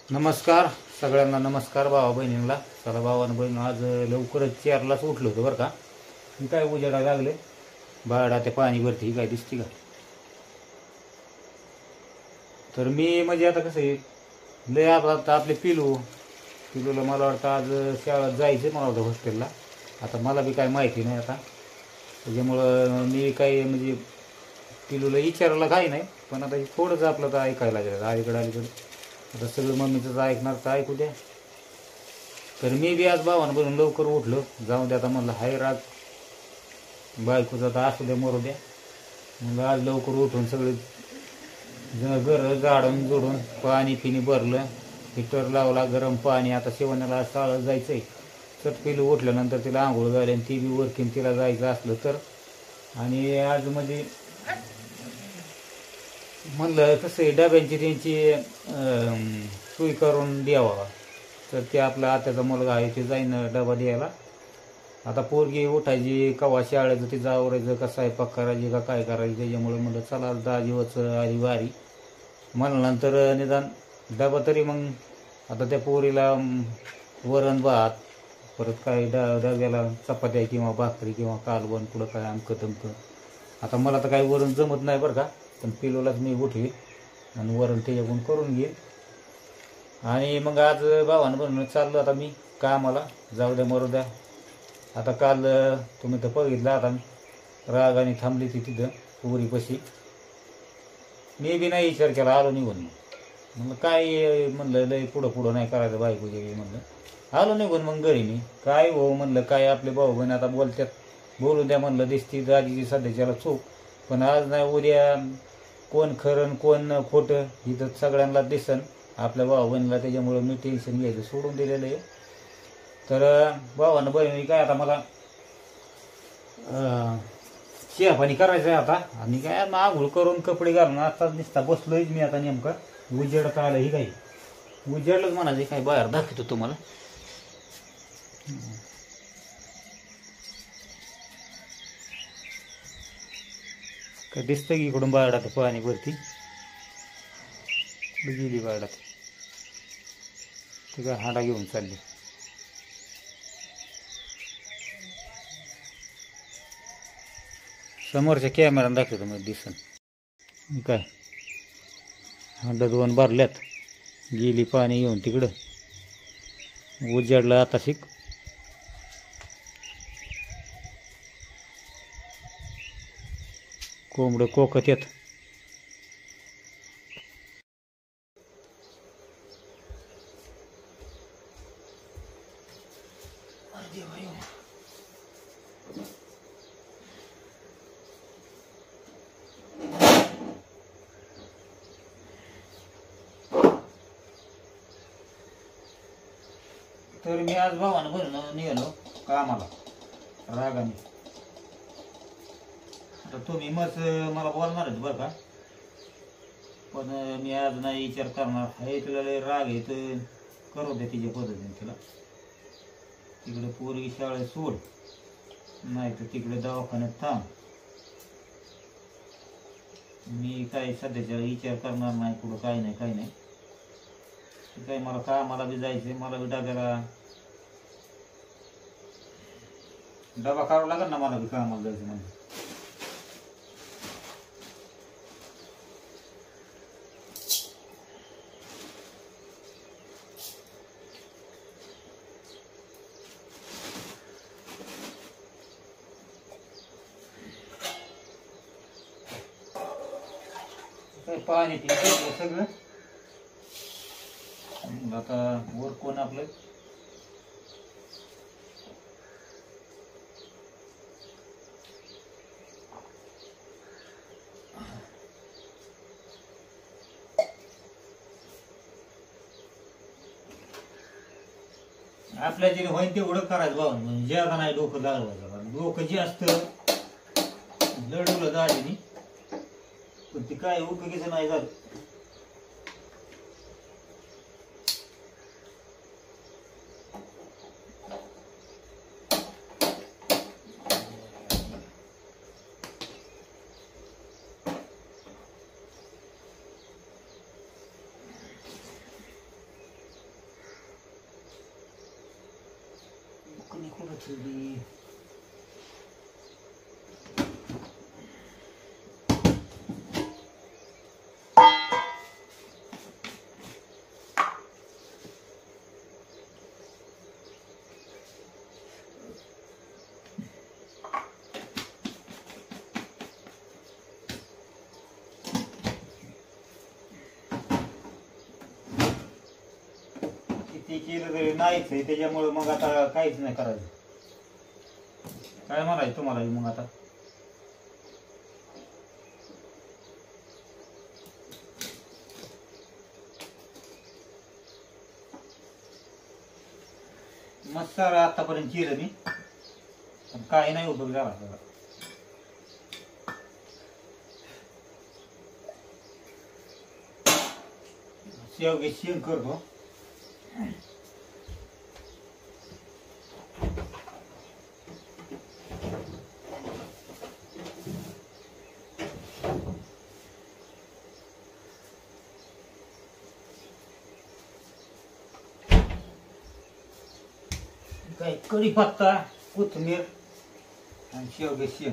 नमस्कार सगळ्यांना. नमस्कार भावा बहिणींना. चला भावानं बहीण आज लवकरच 4लाच उठलो होतो बरं का. मी काय उजेडा लागले बाळा ते पाणी भरती ही काय दिसते का. तर मी म्हणजे आता कसं आहे लय आता आपले पिलूला मला वाटतं आज शाळेत जायचं मला वाटतं हॉस्टेलला. आता मला बी काय माहिती नाही आता त्याच्यामुळं मी काही म्हणजे पिलूला विचारायला काही नाही. पण आता थोडंच आपलं तर ऐकायला लागेल अलीकडे आता सगळं मम्मीचंच ऐकणार तर ऐकू द्या. तर मी बी आज भावानं बनून लवकर उठलो. जाऊन द्या आता म्हणलं हाय राग बायकोचं आता असू द्या मरू द्या. मग आज लवकर उठून सगळे घर झाडून जोडून पाणी पिणी भरलं, हिटर लावला गरम पाणी. आता शेवण्याला शाळेत जायचं आहे. चटपिलं उठल्यानंतर तिला आंघोळ झाली आणि ती बी वर्किंग तिला जायचं असलं तर. आणि आज म्हणजे म्हणलं कसं आहे डब्यांची त्यांची सोय करून द्यावा. तर ते आपला आत्याचा मुलगा आहे ते जाईन डबा द्यायला. आता पोरगी उठायची कवा शाळेचं तिचं आवरायचं का स्वयंपाक करायची का काय करायचं. त्याच्यामुळे म्हणलं चला दाजीवच आली वारी म्हणल्यानंतर निदान डबा तरी मग आता त्या पोरीला वरण भात परत काय डब्याला चपात्या किंवा भाकरी किंवा कालवण कुठं काय अमकं तमकं. आता मला तर काही वरण जमत नाही बरं का. पण पिलोलाच मी उठवी आणि वरण त्याच्याकडून करून घेईन. आणि मग आज भावानं बनवून चाललो आता मी कामाला. जाऊ द्या मरू द्या. आता काल तुम्ही तर बघितलं आता रागाने थांबली ती तिथं पोरीपाशी. मी बी नाही विचार केला आलो निघून. मग काय म्हणलं लय पुढं नाही करायचं बायकोचे म्हणलं आलो निघून. मग घरी मी काय हो म्हणलं काय आपले भाऊ बहीण आता बोलतात बोलू द्या म्हणलं. दिसती दाजीची सध्याच्याला चूक पण आज नाही उद्या कोण खरं कोण खोटं ही तर सगळ्यांना दिसन आपल्या भाऊ बहिणीला. त्याच्यामुळं मी टेन्शन घ्यायचं सोडून दिलेलं आहे. तर भावानं बहिणी काय आता मला चहा पाणी करायचं आहे आता. आणि काय आंघोळ करून कपडे घालून आता नुसता बसलोय मी आता. नेमकं उजेडत आलं ही काही उजेडलंच म्हणायचं काय बाहेर दाखवतो तुम्हाला. काय दिसतं की इकडून बाळात पाणी भरती गेली बाळात ते काय हाडा घेऊन चालली. समोरच्या कॅमेरानं दाखवतो मग दिसन काय हांडा 2 भरल्यात गेली पाणी घेऊन तिकडं उजाडलं आता शिक. कोंबडं कोकत येत. तर मी आज भावानं बनवून निघालो कामाला रागाने. आता तुम्ही मग मला बोलणार आहेत बरं का. पण मी आज नाही विचार करणार आहे. तिला लय राग आहे तर करू दे तिच्या पद्धतीने. तिला तिकडे पोरगी शाळेत सोड नाही तर तिकडे दवाखान्यात थांब. मी काही सध्याच्या विचार करणार नाही कुठं काही नाही. काही मला कामाला बी जायचंय. मला बी डबा काढावा लागेल ना. मला बी कामाला जायचं म्हणजे काय पाणी पिलं सगळं. आता वर कोण आपलं आपल्या जे होईन तेवढं करायचं भाऊ. म्हणजे ज्यादा नाही डोकं लागवायचं. डोकं जे असतं लढवलं दाजीनी पण ते काय उपयोगीचं नाही झालं. कोथिंबीर किती केलं तरी नाहीच आहे, त्याच्यामुळे मग आता काहीच नाही करायचं. काय म्हणायचं तुम्हाला मग आता? मस्त आतापर्यंत केलं मी, पण काही नाही उपयोग झाला सगळा. शेवगे शेंग करतो. काय कढीपत्ता, कोथिंबीर आणि शेवगे शेंग.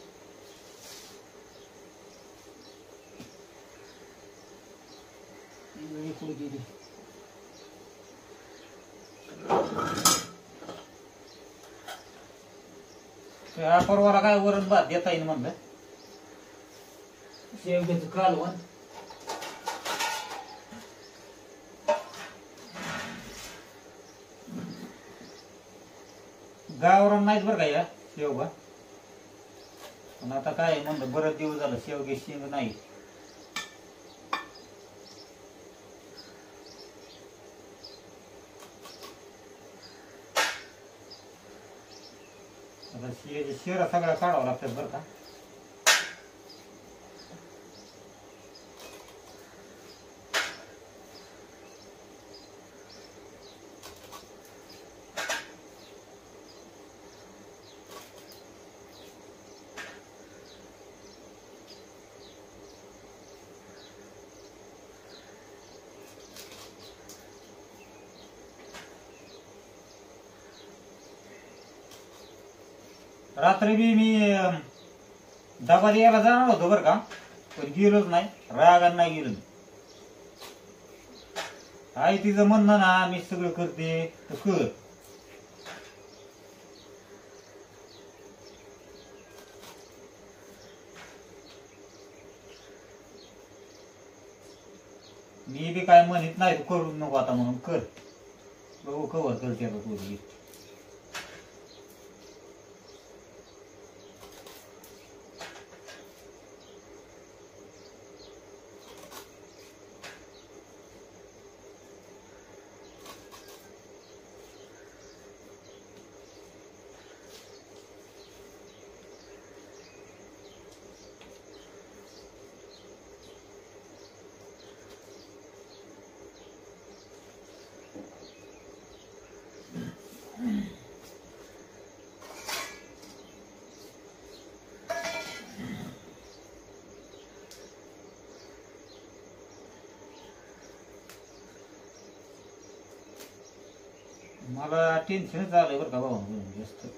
त्या परवाला काय वरण भात देता येईल म्हणलं. शेवग्याचं कालवण, गावरान नाहीत बरं का या शेवगा, पण आता काय म्हणलं बरेच दिवस झालं शेवगे शेंग नाही. आता शिरा सगळ्या काढावं लागतात बरं का. रात्री बी मी डबा द्यायला जाणार होतो बरं का, पण गेलोच नाही. रागान नाही गेलो. आई तिचं म्हणणं ना मी सगळं करते तर कर. मी बी काय म्हणत नाही करू नको आता म्हणून कर. बघू कवर करते आता तुझी. मला टेन्शनच आलंय बरं का भाऊ जास्त.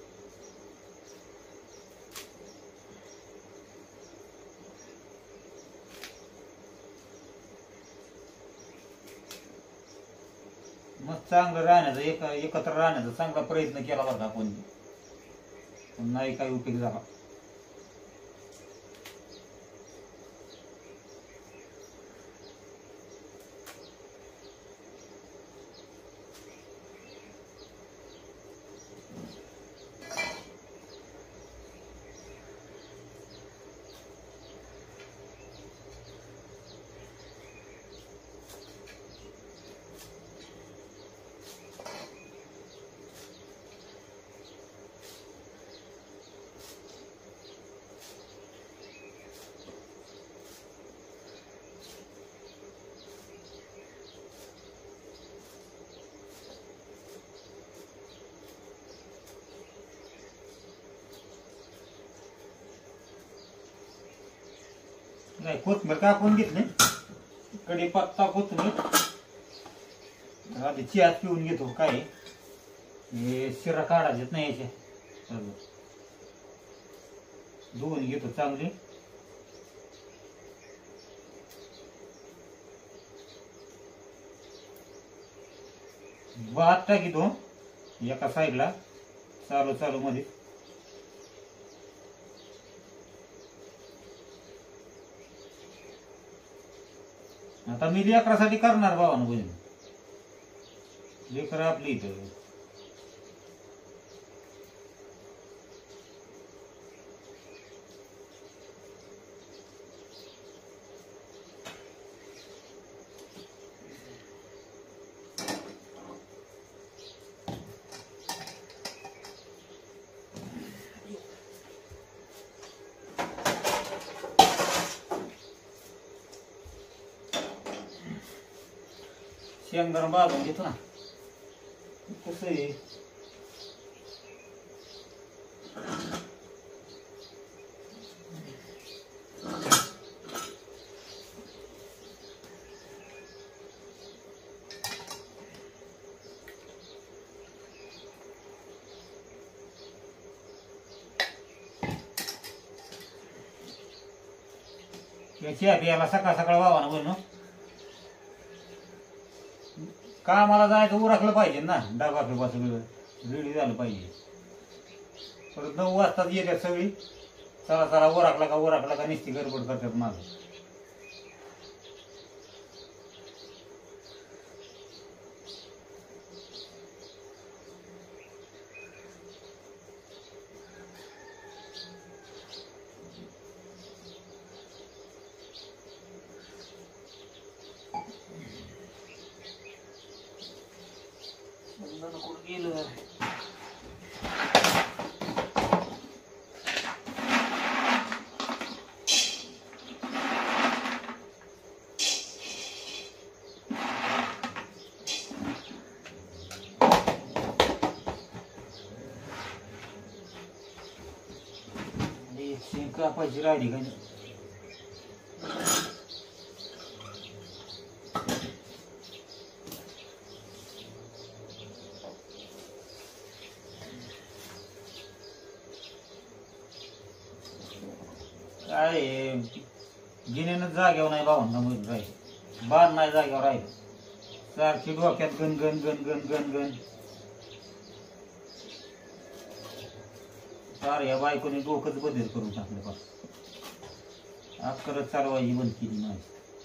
मग चांगलं राहण्याचा एकत्र राहण्याचा चांगला प्रयत्न केला बरं का आपण, पण नाही काही उपयोग झाला. नाही कोथमीर कापून घेतली, कढीपत्ता कोथमीर आधी चहा पिऊन घेतो. काय हे शिरा काढायचेत ना याचे, धुवून घेतो चांगली. भात टाकीतो एका साईडला चालू चालू मध्ये. आता मी लेकरासाठी करणार भावानं बहिण, लेकर आपली इथं. शेंगदाणा भाजून घेतो ना. कसं आहे याची बियाला सकाळ सकाळ व्हावा ना बनव. कामाला जायचं उरकलं पाहिजे ना, डबा फिबा सगळं रेडी झालं पाहिजे. परत 9 वाजताच येतात सगळी, चला चला उरकला का निस्ती गडबड करतात माझं. कुठं गेलं शेंग कापायची राहिली का. काय गिन्यानं जाग्यावर नाही भावांना म्हणून राहील, बाण नाही जाग्यावर राहील, सारखी डोक्यात गण गण गण गण गण गण. सार या बायकोने डोकंच बदल करून टाकलं बा. आज करत चालवायची बंद केली नाही.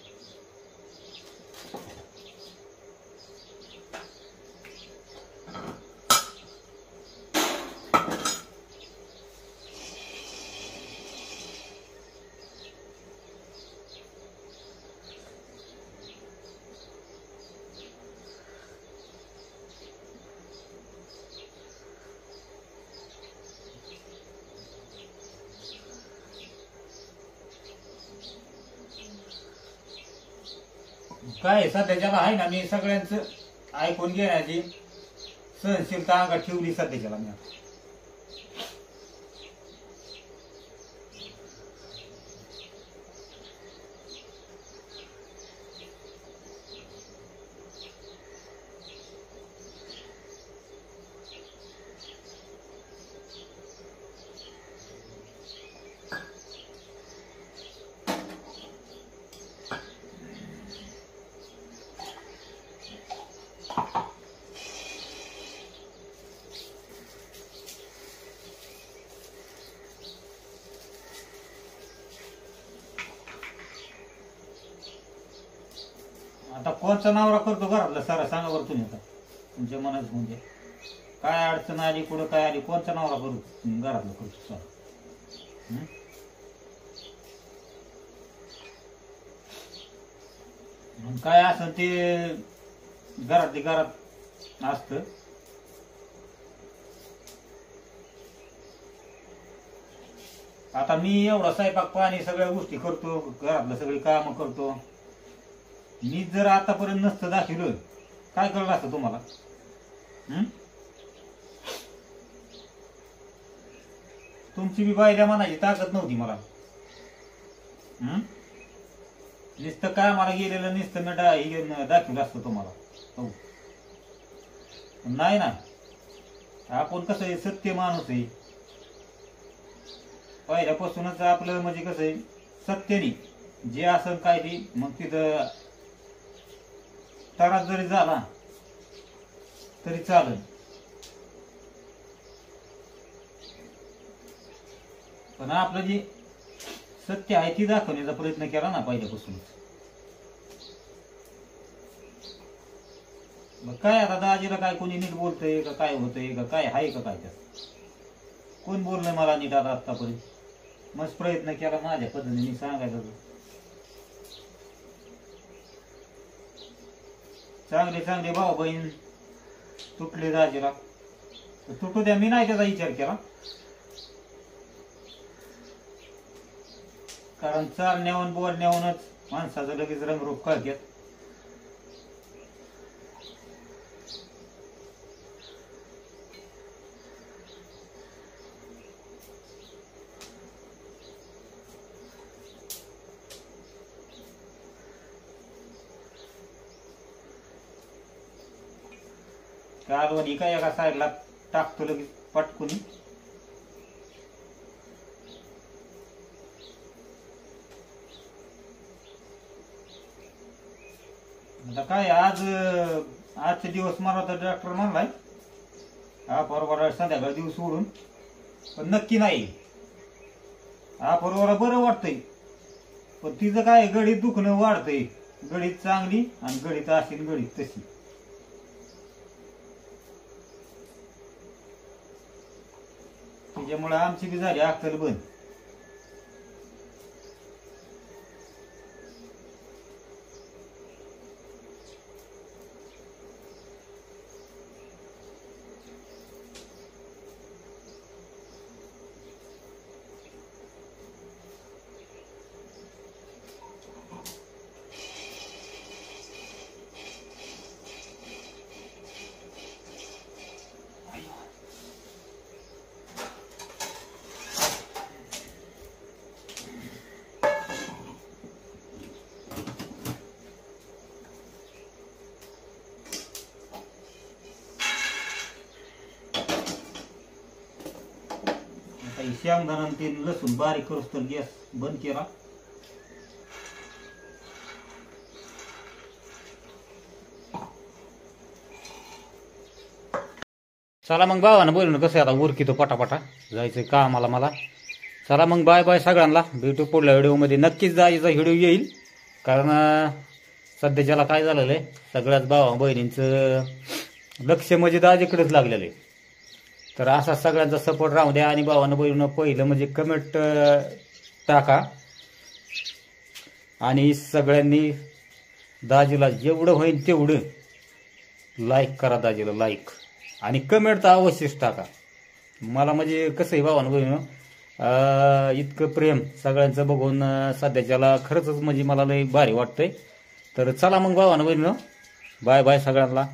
काय सध्याच्याला आहे ना, मी सगळ्यांचं ऐकून घेण्याची सहनशीलता अंगात ठेवली सध्याच्याला मी. आता कोणचा नवरा करतो घरातला सारा सांगा बरं तुम्ही. आता तुमच्या मनात म्हणजे काय अडचण आली, कुठं काय आली, कोणचा नवरा करू घरातला करतो सारा. काय असं ते घरातली घरात असत. आता मी एवढा स्वयंपाक पाणी सगळ्या गोष्टी करतो, घरातलं सगळी कामं करतो. मी जर आतापर्यंत नसतं दाखवलं काय कळलं असतं तुम्हाला. तुमची बी बायल्या म्हणायची ताकद नव्हती मला. नुसतं काय मला गेलेलं नुसतं मी दाखवलं असतं तुम्हाला. हो नाही ना, आपण कसं आहे, सत्य माणूस आहे. पहिल्यापासूनच आपलं म्हणजे कसं आहे, सत्याने जे असं काय ते मग तिथं त्रास जरी झाला तरी चालेल, पण आपलं जे सत्य आहे ती दाखवण्याचा प्रयत्न केला ना पहिल्यापासूनच. मग काय आता दाजीला काय कोणी नीट बोलतंय का काय होतंय का काय आहे का काय त्यात कोण बोललंय मला नीट आता आतापर्यंत. मस्त प्रयत्न केला माझ्या पद्धतीने सांगायचा. चांगले चांगले भाऊ बहीण तुटले दाजीला तर तुटू द्या, मी नाही त्याचा विचार केला. कारण चालण्याहून बोलण्याहूनच माणसाचं लगेच रंगरूप कळतात. कालवणी काय एका साईडला टाकतो लगेच पटकुनी. आता काय आजचे दिवस मला तर डॉक्टर म्हणलाय हा परवा संध्याकाळ दिवस सोडून, पण नक्की नाही. हा परवाला बरं वाटतंय, पण तिचं काय गडीत दुखणं वाढतंय. गडीत चांगली आणि गडीत अशी गडीत तशी. त्याच्यामुळे आमची बी झाली अक्कल बंद. शेंगदाणा ते लसूण बारीक करूस तर गॅस बंद केला. चला मग भावानं बोलून कसं आता उरकी तो पटापटा जायचं कामाला मला. चला मग बाय बाय सगळ्यांना, भेटू पुढल्या व्हिडिओमध्ये. नक्कीच जायचा व्हिडिओ येईल, कारण सध्याच्याला काय झालेलं आहे सगळ्याच भावा बहिणींचं लक्ष म्हणजे दाजीकडेच लागलेलं आहे. तर असा सगळ्यांचा सपोर्ट राहू द्या. आणि भावानं बहिणीनं पहिलं म्हणजे कमेंट टाका आणि सगळ्यांनी दाजीला जेवढं होईल तेवढं लाईक करा, दाजीला लाईक आणि कमेंट तर अवश्यच टाका. मला म्हणजे कसं आहे भावानं बहिणीनं इतकं प्रेम सगळ्यांचं बघून सध्याच्याला खरंच म्हणजे मला लई भारी वाटतंय. तर चला मग भावानं बहिणीनं बाय बाय सगळ्यांना.